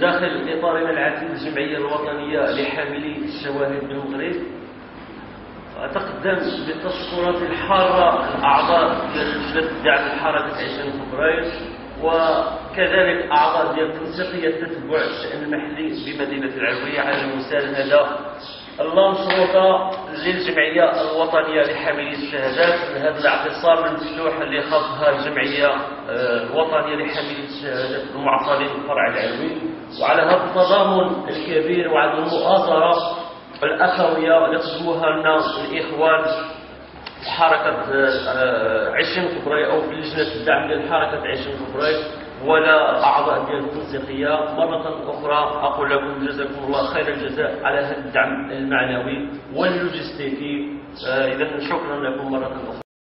داخل إطارنا العتيد الجمعية الوطنية لحاملي الشواهد بالمغرب أتقدم بالتشكرات الحارة لأعضاء لجنة الدعم لحركة 20 فبراير وكذلك أعضاء ديال تنسيقية تتبع الشأن المحلي بمدينة العلوية على المساندة اللامشروطة للجمعية الوطنية لحاملي الشهادات. هذا الاعتصام المفتوح اللي خاضها الجمعية الوطنية لحاملي الشهادات المعطلين في الفرع العلوي، وعلى هذا التضامن الكبير وعلى المؤازرة الأخوية اللي قدموها لنا الإخوان في حركة 20 فبراير أو في لجنة الدعم لحركة 20 فبراير ولا أعضاء ديال التنسيقية. مرة أخرى أقول لكم جزاكم الله خير الجزاء على هذا الدعم المعنوي واللوجستيكي. إذا شكرا لكم مرة أخرى.